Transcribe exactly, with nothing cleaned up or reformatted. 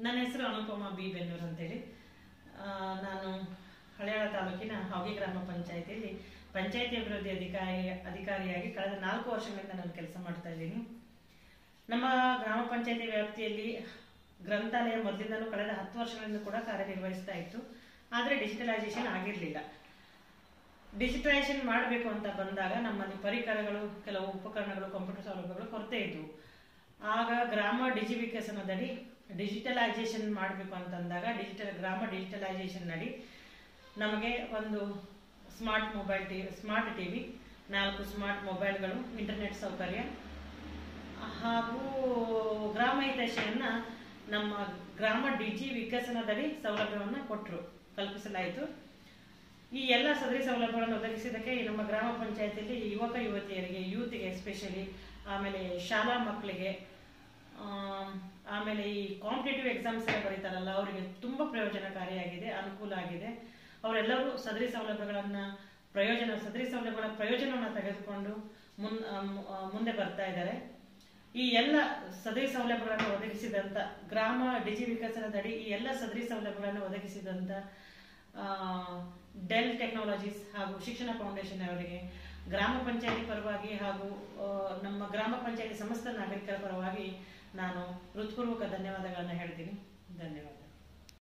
ನನ್ನ ಹೆಸರು ಅನುಪಮಾ ಬಿ ಬೆನ್ನೂರು ಅಂತೇಳಿ. ನಾನು ಹಳೆಯಾಳ ತಾಲೂಕಿನ ಹಾಗಿ ಗ್ರಾಮ ಪಂಚಾಯತಿಯಲ್ಲಿ ಪಂಚಾಯತಿ ಅಭಿವೃದ್ಧಿ ಅಧಿಕಾರಿ ಅಧಿಕಾರಿಯಾಗಿ ಕಳೆದ ನಾಲ್ಕು ವರ್ಷಗಳಿಂದ ನಾನು ಕೆಲಸ ಮಾಡ್ತಾ ಇದ್ದೀನಿ. ನಮ್ಮ ಗ್ರಾಮ ಪಂಚಾಯತಿ ವ್ಯಾಪ್ತಿಯಲ್ಲಿ ಗ್ರಂಥಾಲಯ ಮೊದಲಿಂದಲೂ ಕಳೆದ ಹತ್ತು ವರ್ಷಗಳಿಂದ ಕೂಡ ಕಾರ್ಯನಿರ್ವಹಿಸ್ತಾ ಇತ್ತು. ಆದರೆ ಡಿಜಿಟಲೈಸೇಷನ್ ಆಗಿರಲಿಲ್ಲ. ಡಿಜಿಟಲೈಸೇಷನ್ ಮಾಡಬೇಕು ಅಂತ ಬಂದಾಗ ನಮ್ಮಲ್ಲಿ ಪರಿಕರಗಳು, ಕೆಲವು ಉಪಕರಣಗಳು, ಕಂಪ್ಯೂಟರ್ ಸೌಲಭ್ಯಗಳು ಕೊರತೆ ಇದ್ವು. ಆಗ ಗ್ರಾಮ ಡಿಜಿ ವಿಕಸನದಡಿ ಡಿಜಿಟಲೈಸೇಷನ್ ಮಾಡಬೇಕು ಅಂತಂದಾಗ ಡಿಜಿಟಲ್ ಗ್ರಾಮ ಡಿಜಿಟಲೈಸೇಷನ್ ನಡಿ ನಮಗೆ ಒಂದು ಸ್ಮಾರ್ಟ್ ಮೊಬೈಲ್ ಟಿ ಸ್ಮಾರ್ಟ್ ಟಿ ವಿ, ನಾಲ್ಕು ಸ್ಮಾರ್ಟ್ ಮೊಬೈಲ್ಗಳು, ಇಂಟರ್ನೆಟ್ ಸೌಕರ್ಯ ಹಾಗೂ ಗ್ರಾಮ ಹಿತೈಷಿಯನ್ನು ನಮ್ಮ ಗ್ರಾಮ ಡಿಜಿ ವಿಕಸನದಡಿ ಸೌಲಭ್ಯವನ್ನು ಕೊಟ್ಟರು ಕಲ್ಪಿಸಲಾಯಿತು. ಈ ಎಲ್ಲ ಸದರಿ ಸೌಲಭ್ಯಗಳನ್ನು ಒದಗಿಸಿದ್ದಕ್ಕೆ ನಮ್ಮ ಗ್ರಾಮ ಪಂಚಾಯತಿಯಲ್ಲಿ ಯುವಕ ಯುವತಿಯರಿಗೆ, ಯೂತ್ಗೆ ಎಸ್ಪೆಷಲಿ, ಆಮೇಲೆ ಶಾಲಾ ಮಕ್ಕಳಿಗೆ, ಆಮೇಲೆ ಈ ಕಾಂಪಿಟೇಟಿವ್ ಎಕ್ಸಾಮ್ಸ್ ಎಲ್ಲ ಬರೀತಾರಲ್ಲ ಅವರಿಗೆ ತುಂಬ ಪ್ರಯೋಜನಕಾರಿಯಾಗಿದೆ, ಅನುಕೂಲ ಆಗಿದೆ. ಅವರೆಲ್ಲರೂ ಸದರಿ ಸೌಲಭ್ಯಗಳನ್ನು ಪ್ರಯೋಜನ ಸದರಿ ಸೌಲಭ್ಯಗಳ ಪ್ರಯೋಜನವನ್ನು ತೆಗೆದುಕೊಂಡು ಮುನ್ ಮುಂದೆ ಬರ್ತಾ ಇದ್ದಾರೆ. ಈ ಎಲ್ಲ ಸದರಿ ಸೌಲಭ್ಯಗಳನ್ನು ಒದಗಿಸಿದಂಥ ಗ್ರಾಮ ಡಿಜಿ ವಿಕಸನದಡಿ ಈ ಎಲ್ಲ ಸದರಿ ಸೌಲಭ್ಯಗಳನ್ನು ಒದಗಿಸಿದಂಥ ಡೆಲ್ ಟೆಕ್ನಾಲಜೀಸ್ ಹಾಗೂ ಶಿಕ್ಷಣ ಫೌಂಡೇಶನ್ ಅವರಿಗೆ ಗ್ರಾಮ ಪಂಚಾಯತಿ ಪರವಾಗಿ ಹಾಗೂ ನಮ್ಮ ಗ್ರಾಮ ಪಂಚಾಯತಿ ಸಮಸ್ತ ನಾಗರಿಕರ ಪರವಾಗಿ ನಾನು ಹೃತ್ಪೂರ್ವಕ ಧನ್ಯವಾದಗಳನ್ನು ಹೇಳ್ತೀನಿ. ಧನ್ಯವಾದ.